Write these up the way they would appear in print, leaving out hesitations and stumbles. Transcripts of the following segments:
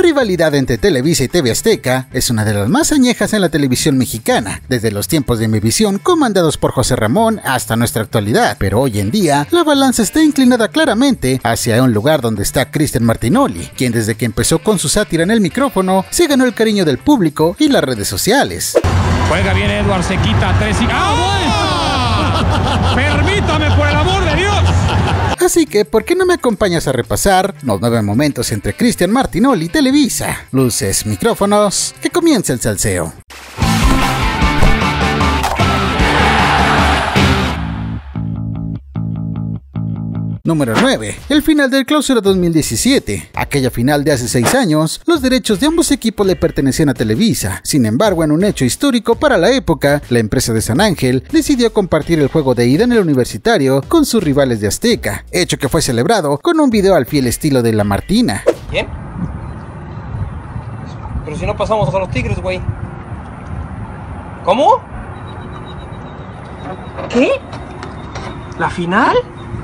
rivalidad entre Televisa y TV Azteca es una de las más añejas en la televisión mexicana, desde los tiempos de Mevisión comandados por José Ramón hasta nuestra actualidad, pero hoy en día la balanza está inclinada claramente hacia un lugar donde está Cristian Martinoli, quien desde que empezó con su sátira en el micrófono se ganó el cariño del público y las redes sociales. Juega bien Edward, se quita 3 y... ¡Ah, bueno! ¡Permítame, por el amor de Dios! Así que, ¿por qué no me acompañas a repasar los 9 momentos entre Cristian Martinoli y Televisa? Luces, micrófonos, que comience el salseo. Número 9. El final del Clausura 2017. Aquella final de hace 6 años, los derechos de ambos equipos le pertenecían a Televisa. Sin embargo, en un hecho histórico para la época, la empresa de San Ángel decidió compartir el juego de ida en el Universitario con sus rivales de Azteca, hecho que fue celebrado con un video al fiel estilo de La Martina. ¿Bien? Pero si no pasamos a los Tigres, güey. ¿Cómo? ¿Qué? ¿La final?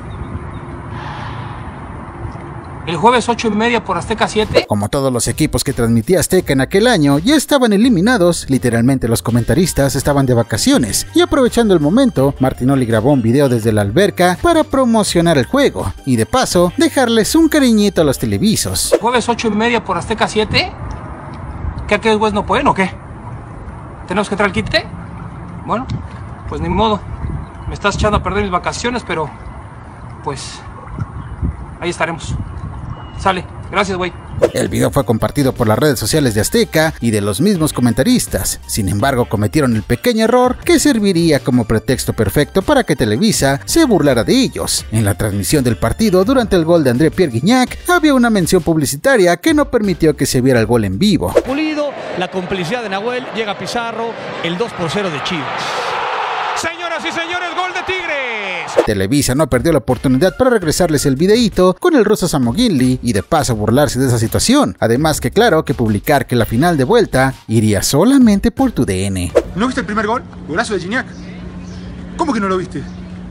El jueves 8:30 por Azteca 7. Como todos los equipos que transmitía Azteca en aquel año ya estaban eliminados, literalmente los comentaristas estaban de vacaciones, y aprovechando el momento, Martinoli grabó un video desde la alberca para promocionar el juego, y de paso, dejarles un cariñito a los televisos. Jueves 8:30 por Azteca 7. ¿Qué aquellos güeyes no pueden o qué? ¿Tenemos que entrar al quite? Bueno, pues ni modo. Me estás echando a perder mis vacaciones, pero pues ahí estaremos. Sale, gracias, güey. El video fue compartido por las redes sociales de Azteca y de los mismos comentaristas. Sin embargo, cometieron el pequeño error que serviría como pretexto perfecto para que Televisa se burlara de ellos. En la transmisión del partido, durante el gol de André Pierre Guignac, había una mención publicitaria que no permitió que se viera el gol en vivo. Pulido, la complicidad de Nahuel, llega Pizarro, el 2-0 de Chivas. Señoras y señores, gol de Tigres. Televisa no perdió la oportunidad para regresarles el videíto con el Rosa Samoginli y de paso burlarse de esa situación. Además que claro que publicar que la final de vuelta iría solamente por tu DN. ¿No viste el primer gol? Golazo de Gignac. ¿Cómo que no lo viste?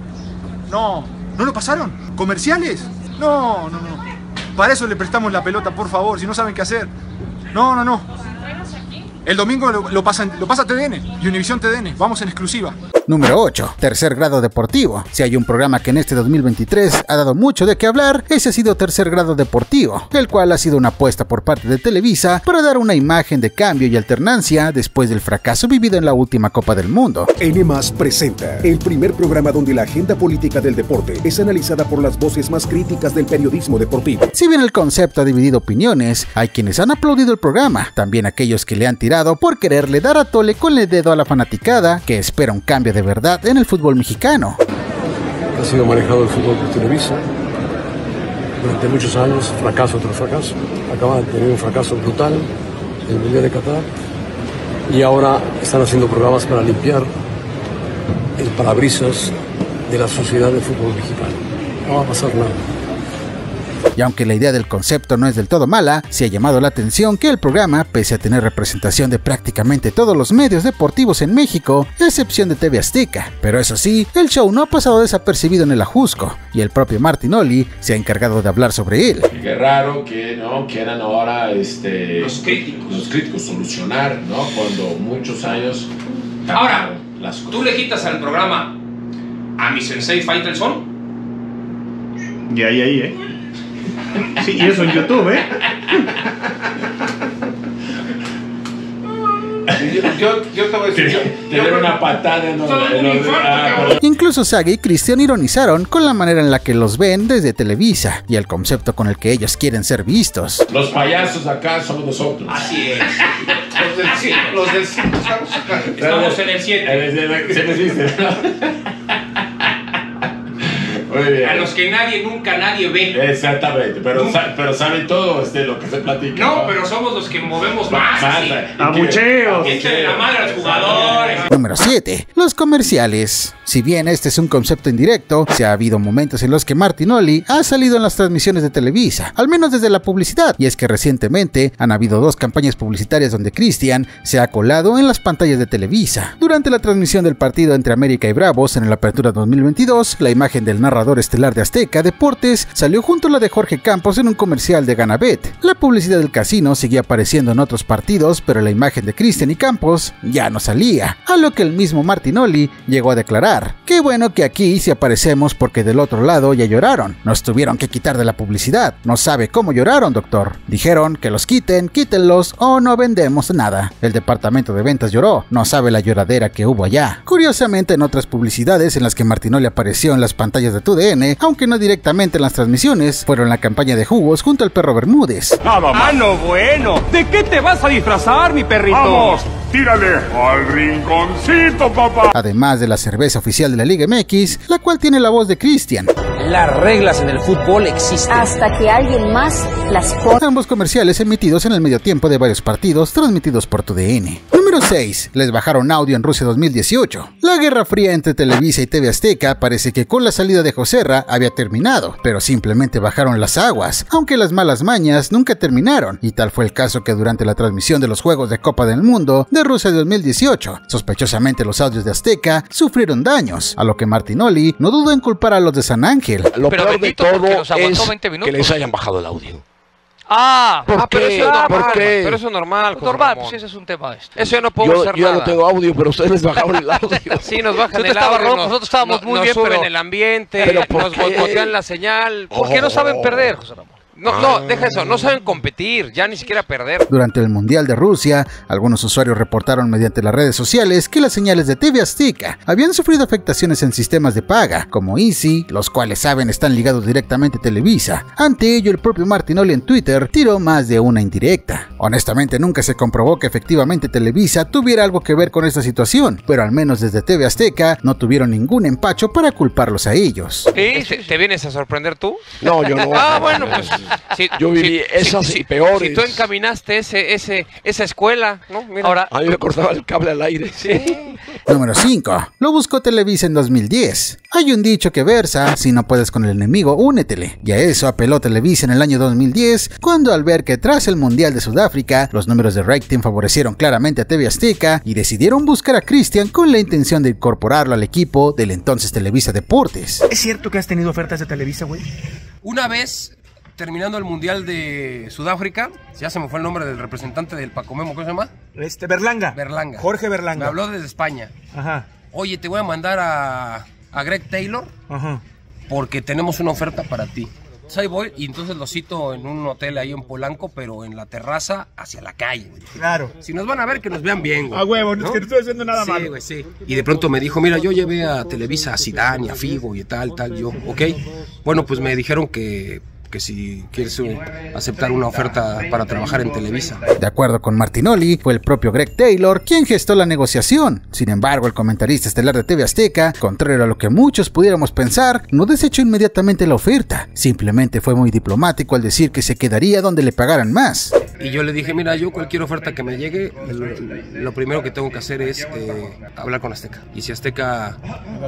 No lo pasaron. ¿Comerciales? No. Para eso le prestamos la pelota, por favor, si no saben qué hacer. No. El domingo lo pasa TDN y Univisión TDN. Vamos en exclusiva. Número 8. Tercer grado deportivo. Si hay un programa que en este 2023 ha dado mucho de qué hablar, ese ha sido Tercer grado deportivo, el cual ha sido una apuesta por parte de Televisa para dar una imagen de cambio y alternancia después del fracaso vivido en la última Copa del Mundo. N+ presenta el primer programa donde la agenda política del deporte es analizada por las voces más críticas del periodismo deportivo. Si bien el concepto ha dividido opiniones, hay quienes han aplaudido el programa, también aquellos que le han tirado por quererle dar a tole con el dedo a la fanaticada que espera un cambio de verdad en el fútbol mexicano. Ha sido manejado el fútbol por Televisa durante muchos años, fracaso tras fracaso. Acaban de tener un fracaso brutal en el Mundial de Qatar y ahora están haciendo programas para limpiar el parabrisas de la sociedad del fútbol mexicano. No va a pasar nada. Y aunque la idea del concepto no es del todo mala, se ha llamado la atención que el programa, pese a tener representación de prácticamente todos los medios deportivos en México, a excepción de TV Azteca. Pero eso sí, el show no ha pasado desapercibido en el Ajusco, y el propio Martinoli se ha encargado de hablar sobre él. Qué raro que no quieran ahora los críticos solucionar, ¿no? Cuando muchos años... Ahora, ¿tú le quitas al programa a mi sensei Faitelson? Y ahí, Sí, y eso en YouTube, Yo te voy a decir, tener una patada en Incluso Saga y Cristian ironizaron con la manera en la que los ven desde Televisa y el concepto con el que ellos quieren ser vistos. Los payasos acá somos nosotros. Así es. Estamos en el 7. A los que nunca nadie ve. Exactamente, pero saben todo lo que se platica. No, pero somos los que movemos más. ¡Abucheos! Échale la madre a los jugadores. Número 7. Los comerciales. Si bien este es un concepto indirecto, se ha habido momentos en los que Martinoli ha salido en las transmisiones de Televisa, al menos desde la publicidad, y es que recientemente han habido 2 campañas publicitarias donde Cristian se ha colado en las pantallas de Televisa. Durante la transmisión del partido entre América y Bravos en el Apertura 2022, la imagen del narrador estelar de Azteca Deportes salió junto a la de Jorge Campos en un comercial de Ganabet. La publicidad del casino seguía apareciendo en otros partidos, pero la imagen de Cristian y Campos ya no salía, a lo que el mismo Martinoli llegó a declarar: qué bueno que aquí sí aparecemos porque del otro lado ya lloraron, nos tuvieron que quitar de la publicidad, no sabe cómo lloraron, doctor. Dijeron que los quítenlos o no vendemos nada. El departamento de ventas lloró, no sabe la lloradera que hubo allá. Curiosamente, en otras publicidades en las que Martinoli apareció en las pantallas de TUDN, aunque no directamente en las transmisiones, fueron la campaña de jugos junto al perro Bermúdez. Nada más. Ah, no, bueno. ¿De qué te vas a disfrazar, mi perrito? Vamos, tírale al rinconcito, papá. Además de la cerveza oficial de la Liga MX, la cual tiene la voz de Cristian. Las reglas en el fútbol existen hasta que alguien más las pone. Ambos comerciales emitidos en el medio tiempo de varios partidos transmitidos por TUDN. Número 6. Les bajaron audio en Rusia 2018. La guerra fría entre Televisa y TV Azteca parece que con la salida de Joserra había terminado, pero simplemente bajaron las aguas, aunque las malas mañas nunca terminaron, y tal fue el caso que durante la transmisión de los Juegos de Copa del Mundo de Rusia 2018, sospechosamente los audios de Azteca sufrieron daños, a lo que Martinoli no dudó en culpar a los de San Ángel. Lo peor de todo es que les hayan bajado el audio. Pero eso es normal. ¿Por qué? Pero eso es normal. Normal, pues ese es un tema esto. Eso ya no podemos hacer nada. Yo no tengo audio, pero ustedes les bajaron el audio. Sí, nos bajan el audio. Nosotros estábamos muy bien, pero en el ambiente, nos boicotean la señal. ¿Por qué no saben perder, José Ramón? No, deja eso, no saben competir, ya ni siquiera perder. Durante el Mundial de Rusia, algunos usuarios reportaron mediante las redes sociales que las señales de TV Azteca habían sufrido afectaciones en sistemas de paga, como Easy, los cuales saben están ligados directamente a Televisa. Ante ello, el propio Martinoli en Twitter tiró más de una indirecta. Honestamente, nunca se comprobó que efectivamente Televisa tuviera algo que ver con esta situación, pero al menos desde TV Azteca no tuvieron ningún empacho para culparlos a ellos. ¿Sí? ¿Te vienes a sorprender tú? No, yo no. Bueno, pues... yo viví esas y peores. Si tú encaminaste esa escuela, ¿no? Mira. Ahora, a mí me cortaba el cable al aire. Sí. Número 5. Lo buscó Televisa en 2010. Hay un dicho que versa: si no puedes con el enemigo, únetele. Y a eso apeló Televisa en el año 2010, cuando al ver que tras el Mundial de Sudáfrica, los números de rating favorecieron claramente a TV Azteca y decidieron buscar a Cristian con la intención de incorporarlo al equipo del entonces Televisa Deportes. ¿Es cierto que has tenido ofertas de Televisa, güey? Una vez, terminando el Mundial de Sudáfrica, ya se me fue el nombre del representante del Pacomemo, ¿cómo se llama? Berlanga. Berlanga. Jorge Berlanga. Me habló desde España. Ajá. Oye, te voy a mandar a Greg Taylor. Ajá. Porque tenemos una oferta para ti. Entonces ahí voy y entonces lo cito en un hotel ahí en Polanco, pero en la terraza hacia la calle. Claro. Si nos van a ver, que nos vean bien, güey. A huevo, ¿no? Es que no estoy haciendo nada malo. Sí, güey, sí. Y de pronto me dijo, mira, yo llevé a Televisa a Zidane y a Figo y tal. Yo, ok. Bueno, pues me dijeron que si quieres aceptar una oferta para trabajar en Televisa. De acuerdo con Martinoli, fue el propio Greg Taylor quien gestó la negociación. Sin embargo, el comentarista estelar de TV Azteca, contrario a lo que muchos pudiéramos pensar, no desechó inmediatamente la oferta. Simplemente fue muy diplomático al decir que se quedaría donde le pagaran más. Y yo le dije, mira, yo cualquier oferta que me llegue, lo primero que tengo que hacer es hablar con Azteca. Y si Azteca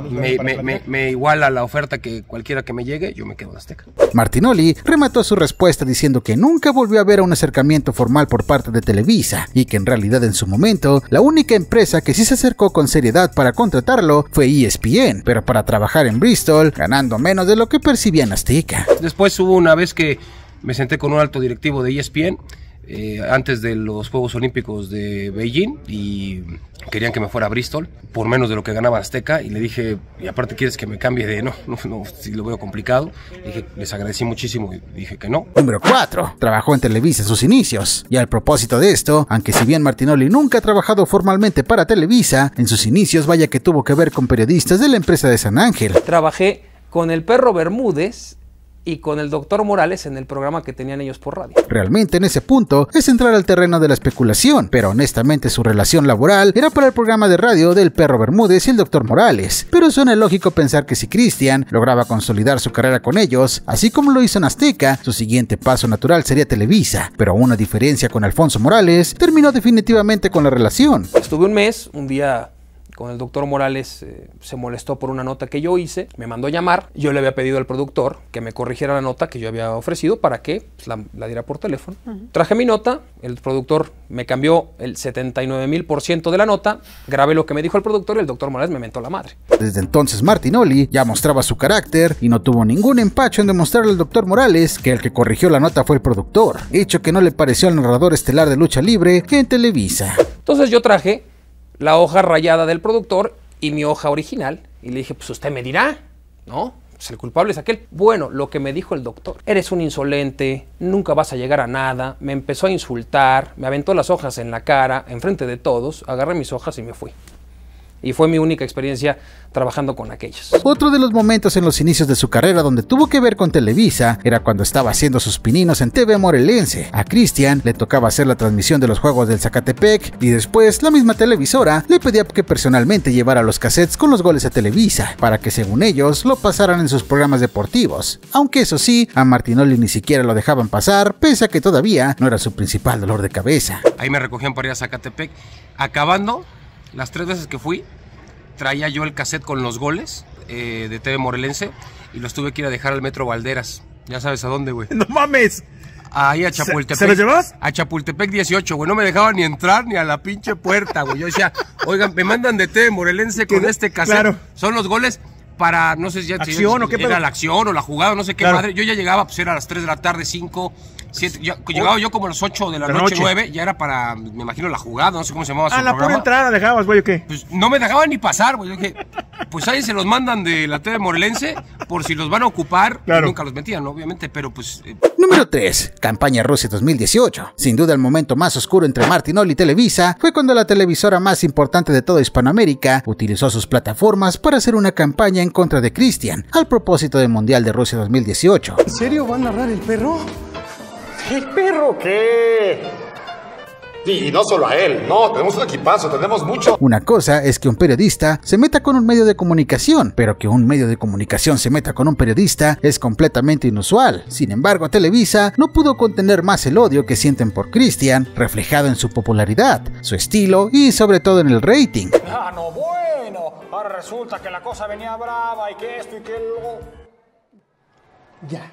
me iguala la oferta que cualquiera que me llegue, yo me quedo en Azteca. Martinoli remató su respuesta diciendo que nunca volvió a ver un acercamiento formal por parte de Televisa y que en realidad en su momento la única empresa que sí se acercó con seriedad para contratarlo fue ESPN, pero para trabajar en Bristol ganando menos de lo que percibía en Azteca. Después hubo una vez que me senté con un alto directivo de ESPN antes de los Juegos Olímpicos de Beijing y querían que me fuera a Bristol por menos de lo que ganaba Azteca y le dije, y aparte quieres que me cambie de no, si lo veo complicado. Dije, les agradecí muchísimo y dije que no. Número 4. Trabajó en Televisa en sus inicios. Y al propósito de esto, aunque si bien Martinoli nunca ha trabajado formalmente para Televisa, en sus inicios vaya que tuvo que ver con periodistas de la empresa de San Ángel. Trabajé con el perro Bermúdez y con el doctor Morales en el programa que tenían ellos por radio. Realmente en ese punto es entrar al terreno de la especulación, pero honestamente su relación laboral era para el programa de radio del perro Bermúdez y el doctor Morales. Pero suena lógico pensar que si Cristian lograba consolidar su carrera con ellos, así como lo hizo en Azteca, su siguiente paso natural sería Televisa, pero una diferencia con Alfonso Morales terminó definitivamente con la relación. Estuve un mes, un día con el doctor Morales se molestó por una nota que yo hice, me mandó llamar, yo le había pedido al productor que me corrigiera la nota que yo había ofrecido para que pues, la diera por teléfono. Traje mi nota, el productor me cambió el 79,000% de la nota, grabé lo que me dijo el productor y el doctor Morales me mentó la madre. Desde entonces Martinoli ya mostraba su carácter y no tuvo ningún empacho en demostrarle al doctor Morales que el que corrigió la nota fue el productor, hecho que no le pareció al narrador estelar de lucha libre que en Televisa. Entonces yo traje la hoja rayada del productor y mi hoja original y le dije, pues usted me dirá, ¿no? Pues el culpable es aquel. Bueno, lo que me dijo el doctor, eres un insolente, nunca vas a llegar a nada, me empezó a insultar, me aventó las hojas en la cara, enfrente de todos, agarré mis hojas y me fui. Y fue mi única experiencia trabajando con aquellos. Otro de los momentos en los inicios de su carrera donde tuvo que ver con Televisa era cuando estaba haciendo sus pininos en TV Morelense. A Cristian le tocaba hacer la transmisión de los juegos del Zacatepec y después la misma televisora le pedía que personalmente llevara los cassettes con los goles a Televisa para que según ellos lo pasaran en sus programas deportivos. Aunque eso sí, a Martinoli ni siquiera lo dejaban pasar, pese a que todavía no era su principal dolor de cabeza. Ahí me recogían para ir a Zacatepec. Acabando, las 3 veces que fui, traía yo el cassette con los goles de TV Morelense y los tuve que ir a dejar al Metro Valderas. Ya sabes a dónde, güey. ¡No mames! Ahí a Chapultepec. ¿Se los llevas? A Chapultepec 18, güey. No me dejaban ni entrar ni a la pinche puerta, güey. Yo decía, oigan, me mandan de TV Morelense con este cassette. Claro. Son los goles para, no sé si ya ¿acción o qué pedo? Era la acción o la jugada, no sé qué madre. Yo ya llegaba, pues era a las 3 de la tarde, 5, 7. Llegaba yo como a las 8 de la noche, 9. Ya era para, me imagino, la jugada, no sé cómo se llamaba su programa. ¿A la pura entrada dejabas, güey, o qué? Pues no me dejaban ni pasar, güey. Yo dije, pues ahí se los mandan de la TV Morelense por si los van a ocupar. Claro. Nunca los metían, obviamente, pero pues... Número 3. Campaña Rusia 2018. Sin duda el momento más oscuro entre Martinoli y Televisa fue cuando la televisora más importante de toda Hispanoamérica utilizó sus plataformas para hacer una campaña en contra de Cristian, al propósito del Mundial de Rusia 2018. ¿En serio va a narrar el perro? ¿El perro qué? Y no solo a él, no, tenemos un equipazo, tenemos mucho. Una cosa es que un periodista se meta con un medio de comunicación, pero que un medio de comunicación se meta con un periodista es completamente inusual. Sin embargo, Televisa no pudo contener más el odio que sienten por Cristian, reflejado en su popularidad, su estilo y sobre todo en el rating. Ah, no, bueno, ahora resulta que la cosa venía brava y que esto y que lo... Ya.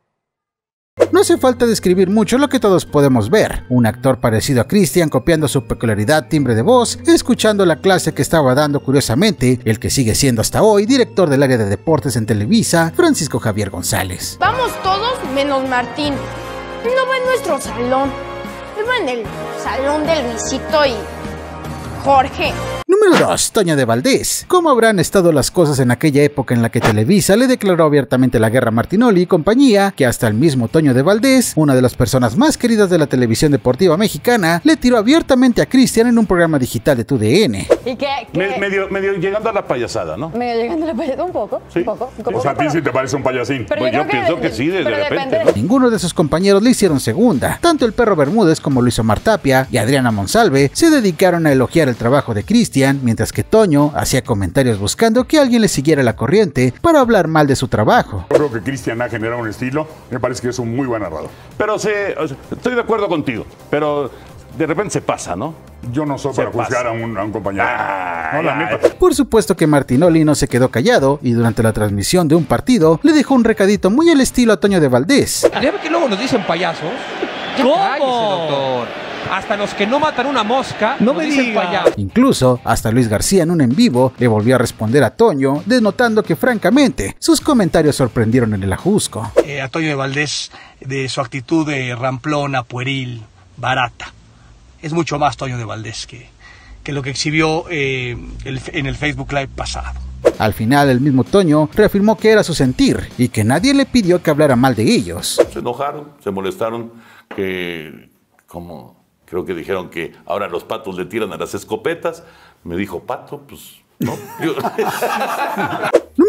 No hace falta describir mucho lo que todos podemos ver. Un actor parecido a Cristian copiando su peculiaridad timbre de voz, escuchando la clase que estaba dando curiosamente el que sigue siendo hasta hoy director del área de deportes en Televisa, Francisco Javier González. Vamos todos menos Martín. No va en nuestro salón. Él va en el salón de Luisito y Jorge. Número 2. Toño de Valdés. ¿Cómo habrán estado las cosas en aquella época en la que Televisa le declaró abiertamente la guerra a Martinoli y compañía, que hasta el mismo Toño de Valdés, una de las personas más queridas de la televisión deportiva mexicana, le tiró abiertamente a Cristian en un programa digital de TUDN? ¿Y qué? Medio llegando a la payasada, ¿no? Medio llegando a la payasada, un poco. Sí. Un poco. O sea, a ti sí te parece un payasín. Pues yo pienso que sí, de repente, ¿no? Ninguno de sus compañeros le hicieron segunda. Tanto el Perro Bermúdez como Luis Omar Tapia y Adriana Monsalve se dedicaron a elogiar el trabajo de Cristian, mientras que Toño hacía comentarios buscando que alguien le siguiera la corriente para hablar mal de su trabajo. Yo creo que Cristian ha generado un estilo, me parece que es un muy buen narrador. Pero estoy de acuerdo contigo, pero de repente se pasa, ¿no? Yo no soy para juzgar a un compañero. No, la neta. Por supuesto que Martinoli no se quedó callado y durante la transmisión de un partido le dejó un recadito muy al estilo a Toño de Valdés. ¿Ya ve que luego nos dicen payasos? ¿Cómo? Cállese, doctor. Hasta los que no matan una mosca no me dicen payaso. Incluso hasta Luis García en un en vivo le volvió a responder a Toño, denotando que francamente sus comentarios sorprendieron en el ajusco. A Toño de Valdés, de su actitud de ramplona, pueril, barata. Es mucho más Toño de Valdés que lo que exhibió en el Facebook Live pasado. Al final el mismo Toño reafirmó que era su sentir y que nadie le pidió que hablara mal de ellos. Se enojaron, se molestaron, que como... Creo que dijeron que ahora los patos le tiran a las escopetas. Me dijo pato, pues no. Número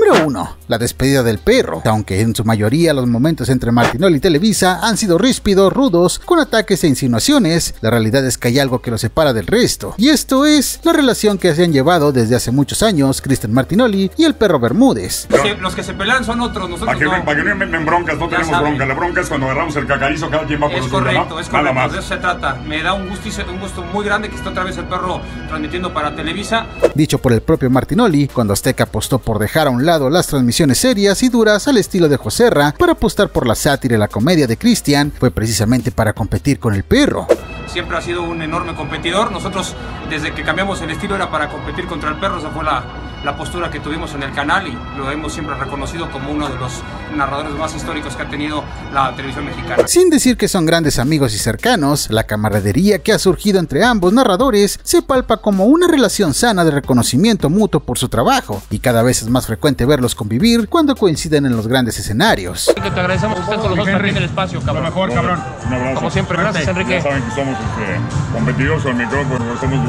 Número 1. La despedida del perro. Aunque en su mayoría los momentos entre Martinoli y Televisa han sido ríspidos, rudos, con ataques e insinuaciones, la realidad es que hay algo que los separa del resto. Y esto es la relación que se han llevado desde hace muchos años Cristian Martinoli y el perro Bermúdez. Los que se pelean son otros, nosotros no. Para que no me broncas, no tenemos bronca. La bronca es cuando agarramos el cacarizo, cada quien va por su lado. Es correcto, de eso se trata. Me da un gusto muy grande que esté otra vez el perro transmitiendo para Televisa. Dicho por el propio Martinoli, cuando Azteca apostó por dejar a un lado las transmisiones serias y duras al estilo de Joserra para apostar por la sátira y la comedia de Cristian, fue precisamente para competir con el perro. Siempre ha sido un enorme competidor. Nosotros, desde que cambiamos el estilo, era para competir contra el perro. Esa fue la postura que tuvimos en el canal y lo hemos siempre reconocido como uno de los narradores más históricos que ha tenido la televisión mexicana. Sin decir que son grandes amigos y cercanos, la camaradería que ha surgido entre ambos narradores se palpa como una relación sana de reconocimiento mutuo por su trabajo, y cada vez es más frecuente verlos convivir cuando coinciden en los grandes escenarios. Te agradecemos a los dos aquí en el espacio, cabrón. Lo mejor, cabrón. Un abrazo. Como siempre, gracias, Enrique. Ya saben que somos competidores con el micrófono, somos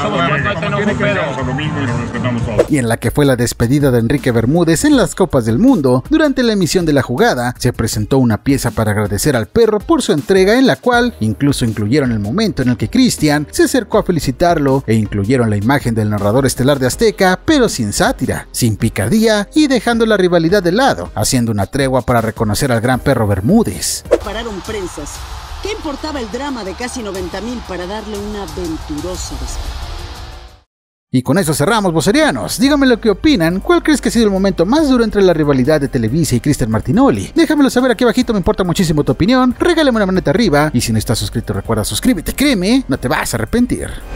lo mismo y nos respetamos todos. Y en la que fue la despedida de Enrique Bermúdez en las Copas del Mundo, durante la emisión de La Jugada, se presentó una pieza para agradecer al perro por su entrega, en la cual incluso incluyeron el momento en el que Cristian se acercó a felicitarlo e incluyeron la imagen del narrador estelar de Azteca, pero sin sátira, sin picardía y dejando la rivalidad de lado, haciendo una tregua para reconocer al gran perro Bermúdez. Pararon prensas. ¿Qué importaba el drama de casi 90,000 para darle una aventurosa despedida? Y con eso cerramos, vocerianos. Díganme lo que opinan. ¿Cuál crees que ha sido el momento más duro entre la rivalidad de Televisa y Cristian Martinoli? Déjamelo saber aquí abajito, me importa muchísimo tu opinión. Regálame una manita arriba. Y si no estás suscrito, recuerda suscríbete. Créeme, no te vas a arrepentir.